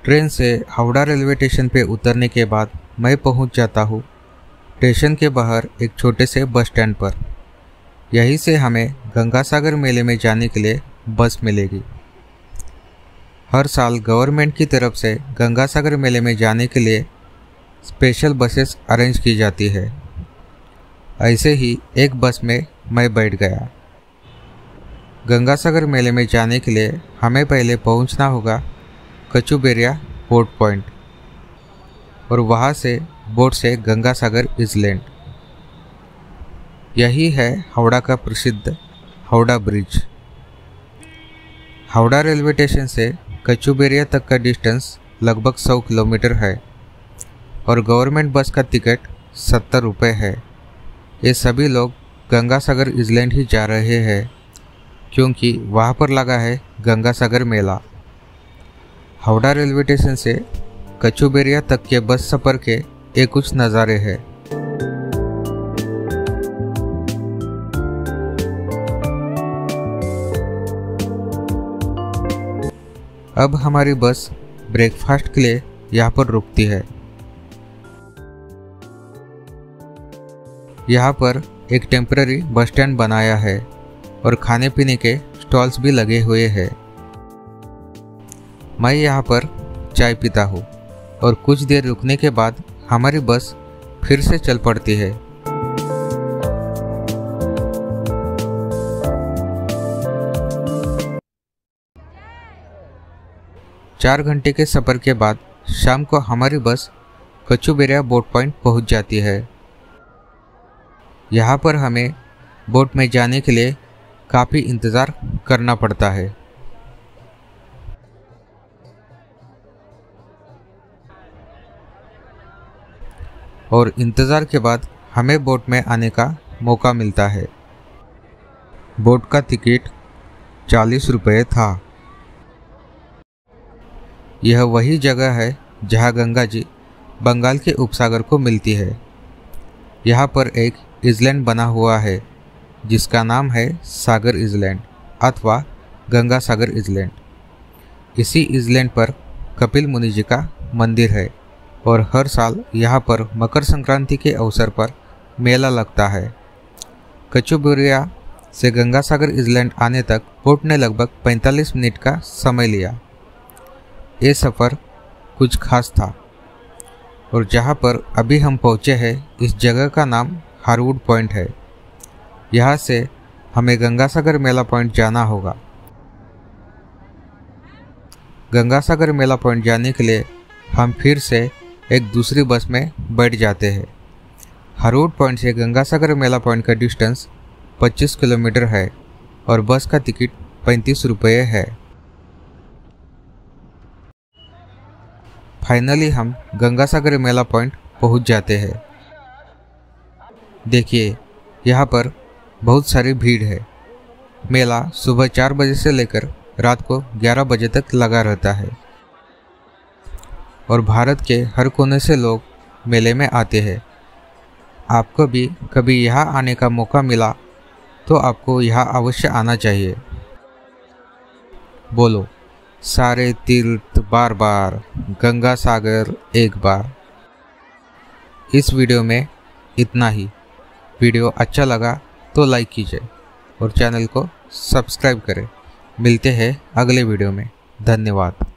Train से Howrah railway station पे उतरने के बाद मैं पहुंच जाता हूँ स्टेशन के बाहर एक छोटे से बस स्टैंड पर। यहीं से हमें गंगासागर मेले में जाने के लिए बस मिलेगी। हर साल गवर्नमेंट की तरफ से गंगासागर मेले में जाने के लिए स्पेशल बसेस अरेंज की जाती है। ऐसे ही एक बस में मैं बैठ गया। गंगासागर मेले में जाने के लिए हमें पहले पहुंचना होगा कचुबेरिया बोट पॉइंट और वहां से बोट से गंगासागर इजलैंड। यही है हावड़ा का प्रसिद्ध Howrah bridge. Howrah railway station से कचुबेरिया तक का डिस्टेंस लगभग 100 किलोमीटर है और गवर्नमेंट बस का टिकट 70 रुपये है। ये सभी लोग गंगासागर इजलैंड ही जा रहे हैं क्योंकि वहाँ पर लगा है गंगासागर मेला। हावड़ा रेलवे स्टेशन से कचुबेरिया तक के बस सफ़र के ये कुछ नज़ारे हैं। अब हमारी बस ब्रेकफास्ट के लिए यहाँ पर रुकती है। यहाँ पर एक टेम्पररी बस स्टैंड बनाया है और खाने पीने के स्टॉल्स भी लगे हुए हैं। मैं यहाँ पर चाय पीता हूँ और कुछ देर रुकने के बाद हमारी बस फिर से चल पड़ती है। चार घंटे के सफ़र के बाद शाम को हमारी बस कचुबेरिया बोट पॉइंट पहुँच जाती है। यहाँ पर हमें बोट में जाने के लिए काफ़ी इंतज़ार करना पड़ता है। और इंतज़ार के बाद हमें बोट में आने का मौका मिलता है। बोट का टिकट 40 रुपये था। यह वही जगह है जहाँ गंगा जी बंगाल के उपसागर को मिलती है। यहाँ पर एक इजलैंड बना हुआ है जिसका नाम है सागर इजलैंड अथवा गंगा सागर इजलैंड। इसी इजलैंड पर कपिल मुनि जी का मंदिर है और हर साल यहाँ पर मकर संक्रांति के अवसर पर मेला लगता है। कचुबेरिया से गंगा सागर इजलैंड आने तक बोट ने लगभग 45 मिनट का समय लिया। ये सफ़र कुछ खास था और जहाँ पर अभी हम पहुँचे हैं इस जगह का नाम हारवुड पॉइंट है। यहाँ से हमें गंगासागर मेला पॉइंट जाना होगा। गंगासागर मेला पॉइंट जाने के लिए हम फिर से एक दूसरी बस में बैठ जाते हैं। हारवुड पॉइंट से गंगासागर मेला पॉइंट का डिस्टेंस 25 किलोमीटर है और बस का टिकट 35 रुपये है। फाइनली हम गंगासागर मेला पॉइंट पहुंच जाते हैं। देखिए यहाँ पर बहुत सारी भीड़ है। मेला सुबह 4 बजे से लेकर रात को 11 बजे तक लगा रहता है और भारत के हर कोने से लोग मेले में आते हैं। आपको भी कभी यहाँ आने का मौका मिला तो आपको यहाँ अवश्य आना चाहिए। बोलो सारे तीर्थ बार बार, गंगा सागर एक बार। इस वीडियो में इतना ही। वीडियो अच्छा लगा तो लाइक कीजिए और चैनल को सब्सक्राइब करें। मिलते हैं अगले वीडियो में। धन्यवाद।